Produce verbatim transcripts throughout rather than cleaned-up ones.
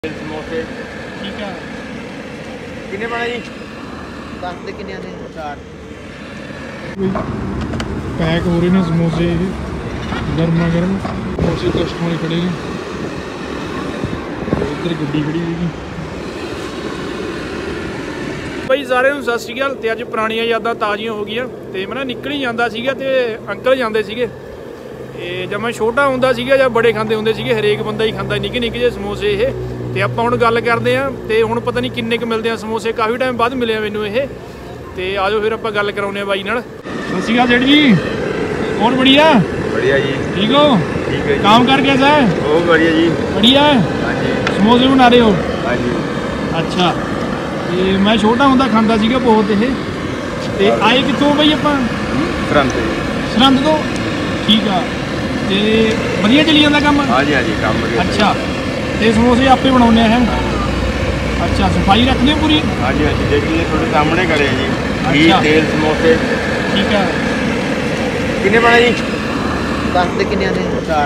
समोसे ठीक है कितने बना जी दस ਦੇ ਕਿੰਨੇ ਦੇ ਚਾਰ पैक हो रहे हैं समोसे गर्मा गर्म समोसे कस्टमर खड़े हैं उधर गड्डी खड़ी है भाई सारे ਨੂੰ ਸਤਿ ਸ਼੍ਰੀ ਅਕਾਲ ਤੇ ਅੱਜ ਪੁਰਾਣੀਆਂ ਯਾਦਾਂ ਤਾਜ਼ੀਆਂ ਹੋ ਗਈਆਂ ਤੇ ਮੈਂ ਨਾ ਨਿਕਲ ਹੀ ਜਾਂਦਾ ਸੀਗਾ ਤੇ ਅੰਕਲ ਜਾਂਦੇ ਸੀਗੇ ਤੇ ਜਦ ਮੈਂ ਛੋਟਾ ਹੁੰਦਾ ਸੀਗਾ ਜਾਂ ਬੜੇ ਖਾਂਦੇ ਹੁੰਦੇ ਸੀਗੇ ਹਰੇਕ ਬੰਦਾ ਹੀ ਖਾਂਦਾ ਨਿੱਕੇ ਨਿੱਕੇ ਜਿਹੇ ਸਮੋਸੇ ਇਹ ਤੇ ਆਪਾਂ ਹੁਣ ਗੱਲ ਕਰਦੇ ਆਂ ਤੇ ਹੁਣ ਪਤਾ ਨਹੀਂ ਕਿੰਨੇ ਕ ਮਿਲਦੇ ਆ ਸਮੋਸੇ ਕਾਫੀ ਟਾਈਮ ਬਾਅਦ ਮਿਲਿਆ ਮੈਨੂੰ ਇਹ ਤੇ ਆਜੋ ਫਿਰ ਆਪਾਂ ਗੱਲ ਕਰਾਉਂਦੇ ਆ ਬਾਈ ਨਾਲ ਸਤਿ ਸ਼੍ਰੀ ਅਕਾਲ ਜੇਠ ਜੀ और बढ़िया बढ़िया जी ठीक हो ठीक है काम कर कैसा है बहुत बढ़िया जी बढ़िया है हाँ जी समोसे बना रहे हो हाँ जी अच्छा ਤੇ ਮੈਂ ਛੋਟਾ ਹੁੰਦਾ ਖਾਂਦਾ ਸੀਗਾ ਬਹੁਤ ਇਹ ਤੇ ਆਏ ਕਿੱਥੋਂ ਬਈ ਆਪਾਂ ਸਰਹੰਦ से ਸਰਹੰਦ ਤੋਂ ਠੀਕ ਆ ਤੇ ਵਧੀਆ ਚੱਲੀ ਜਾਂਦਾ ਕੰਮ हाँ जी हाँ जी काम बढ़िया ਅੱਛਾ ਤੇ ਸਮੋਸੇ ਆਪੇ ਬਣਾਉਂਦੇ ਆ ਅੱਛਾ ਸਫਾਈ ਰੱਖਦੇ ਹੋ ਪੂਰੀ हाँ जी हाँ जी देखिए थोड़े सामने करे जी घी अच्छा। तेल समोसे ਠੀਕ ਆ कितने बना जी दस ਦੇ ਕਿੰਨੇ ਦੇ ਚਾਰ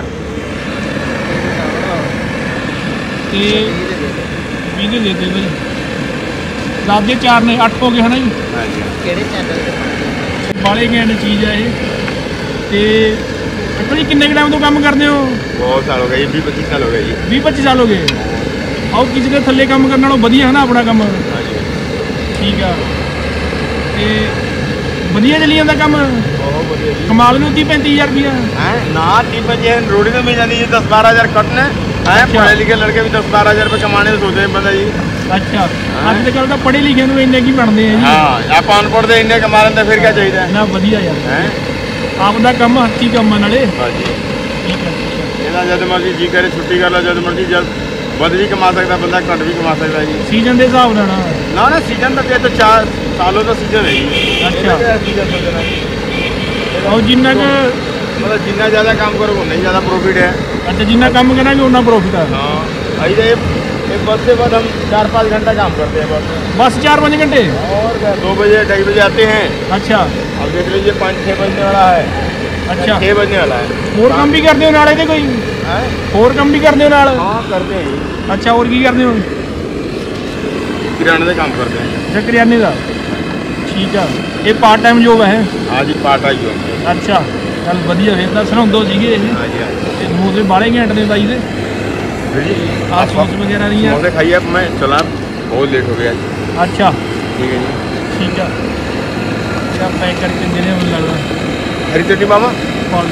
ਤੇ ਵੀਹ ਦੇ ਦੇ ਦੇ ਬਈ ਦਸ ਦੇ ਚਾਰ ਨੇ ਅੱਠ ਹੋ ਗਏ ਹਨਾ ਜੀ हाँ जी ਕਿਹੜੇ ਚੈਨਲ ਤੇ ਪਾਉਂਦੇ ਬਾਲੇ ਗੈਂਡ ਚੀਜ਼ ਆ ਇਹ ਤੇ ਅੰਕਲ ਜੀ ਕਿੰਨੇ ਟਾਈਮ ਤੋਂ ਕੰਮ ਕਰਦੇ ਹੋ बहुत साल हो गए बीस पच्चीस साल हो गए जी ਵੀਹ ਪੱਚੀ ਸਾਲ ਹੋ ਗਏ ਆਓ ਕਿਸੇ ਦੇ ਥੱਲੇ ਕੰਮ ਕਰਨ ਨਾਲੋਂ ਵਧੀਆ ਹੈ ਨਾ ਆਪਣਾ ਕੰਮ हाँ जी ਠੀਕ ਆ ਤੇ ਵਧੀਆ ਚੱਲੀ ਜਾਂਦਾ ਕੰਮ बहुत बढ़िया जी ਕਮਾਲ ਨੂੰ ਤੀਹ ਪੈਂਤੀ ਹਜ਼ਾਰ ਰੁਪਇਆ हैं ना तीन बजे रोटी तो मिल जाती है दस बारह हजार कटने हैं अच्छा। पढ़े लिखे लड़के भी दस बारह हजार रुपये कमाने तो सोच रहे हैं बंदा जी ਅੱਛਾ ਅੱਜ ਕੱਲ੍ਹ ਤਾਂ ਪੜ੍ਹੇ ਲਿਖੇ ਨੂੰ ਇੰਨੇ ਕੀ ਬਣਦੇ ਆ ਜੀ हाँ आप अनपढ़ दे इन्ने कमा लेते फिर क्या चाहिए ਨਾ ਵਧੀਆ ਯਾਰ हैं ਆਪਦਾ ਕੰਮ ਹੱਥੀ ਕੰਮ ਆ ਨਾਲੇ हाँ जी ਠੀਕ ਆ ਠੀਕ ਆ ਇਹਦਾ ਜਦ ਮਰਜ਼ੀ ਜੀ ਕਰੇ ਛੁੱਟੀ ਕਰ ਲਾ ਜਦ ਮਰਜ਼ੀ ਜਦ ਵੱਧ ਵੀ ਕਮਾ ਸਕਦਾ ਬੰਦਾ ਘੱਟ ਵੀ ਕਮਾ ਸਕਦਾ ਜੀ ਸੀਜ਼ਨ ਦੇ ਹਿਸਾਬ ਨਾਲ ਨਾ ਨਾ ਸੀਜ਼ਨ ਤਾਂ ਇਹ ਤਾਂ ਚਾਰ ਸਾਲੋਂ ਦਾ ਸੀਜ਼ਨ ਹੈ ਜੀ ਅੱਛਾ। ਸੀਜ਼ਨ ਚੱਲਣਾ ਉਹ ਜਿੰਨਾ ਕੁ ਮਤਲਬ ਜਿੰਨਾ ਜ਼ਿਆਦਾ ਕੰਮ ਕਰੋ ਉਨਾ ਹੀ ਜ਼ਿਆਦਾ ਪ੍ਰੋਫਿਟ ਹੈ ਅੱਛਾ ਜਿੰਨਾ ਕੰਮ ਕਰਾਂਗੇ ਉਹਨਾਂ ਪ੍ਰੋਫਿਟ ਆ हाँ अभी तो ये बस से बाद हम चार पाँच घंटा काम करते हैं बस में ਬਸ ਚਾਰ ਪੰਜ ਘੰਟੇ और क्या दो बजे ढाई बजे आते हैं ਅੱਛਾ अब देख लीजिए पाँच छः बजने वाला है अच्छा छः बजने वाला है ਹੋਰ ਕੰਮ ਵੀ ਕਰਦੇ ਹੋ ਨਾਲ ਇਹਦੇ ਕੋਈ हैं? ਹੋਰ ਕੰਮ ਵੀ ਕਰਦੇ ਹੋ ਨਾਲ हाँ करते हैं जी ਅੱਛਾ ਹੋਰ ਕੀ ਕਰਦੇ ਹੋ किराने का काम करते हैं ਅੱਛਾ ਕਰਿਆਨੇ ਦਾ ਠੀਕ ਆ ਇਹ ਪਾਰਟ ਟਾਈਮ ਜੋਬ ਹੈ हाँ जी पार्ट आई हो ਅੱਛਾ ਚੱਲ ਵਧੀਆ ਫਿਰ ਤਾਂ ਸਰਹੰਦੋ ਸੀਗੇ ਇਹ हाँ जी हाँ जी ਤੇ ਸਮੋਸੇ ਬਾਲੇ ਘੈਂਟ ਨੇ ਬਾਈ ਦੇ फिर जी ਆ ਸੌਸ ਵਗੈਰਾ ਨਹੀਂ ਆ समोसे खाइए अब मैं चला बहुत लेट हो गया जी ਅੱਛਾ ठीक है जी ਠੀਕ ਆ ਅੱਛਾ ਪੈਕ ਕਰਕੇ ਦੇਣੇ ਮੈਨੂੰ ਲੱਗਦਾ हरी चटनी मामा ਕਾਲ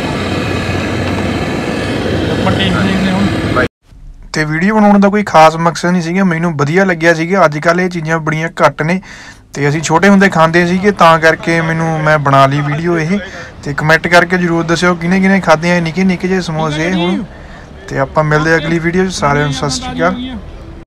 ਪੱਟੇ ਨੇ ਹੁਣ ਤੇ ਵੀਡੀਓ ਬਣਾਉਣ ਦਾ ਕੋਈ ਖਾਸ ਮਕਸਦ ਨਹੀਂ ਸੀਗਾ ਮੈਨੂੰ ਵਧੀਆ ਲੱਗਿਆ ਸੀਗਾ ਅੱਜ ਕੱਲ੍ਹ ਇਹ ਚੀਜ਼ਾਂ ਬੜੀਆਂ ਘੱਟ ਨੇ ਤੇ ਅਸੀਂ ਛੋਟੇ ਹੁੰਦੇ ਖਾਂਦੇ ਸੀਗੇ ਤਾਂ ਕਰਕੇ ਮੈਨੂੰ ਮੈਂ ਬਣਾ ਲਈ ਵੀਡੀਓ ਇਹ ਤੇ ਕਮੈਂਟ ਕਰਕੇ ਜਰੂਰ ਦੱਸਿਓ ਕਿਹਨੇ ਕਿਹਨੇ ਖਾਧੇ ਆ ਨਿੱਕੇ ਨਿੱਕੇ ਜਿਹੇ ਸਮੋਸੇ ਹੁਣ ਤੇ ਆਪਾਂ ਮਿਲਦੇ ਅਗਲੀ ਵੀਡੀਓ 'ਚ ਸਾਰਿਆਂ ਨੂੰ ਸਤਿ ਸ਼੍ਰੀ ਅਕਾਲ।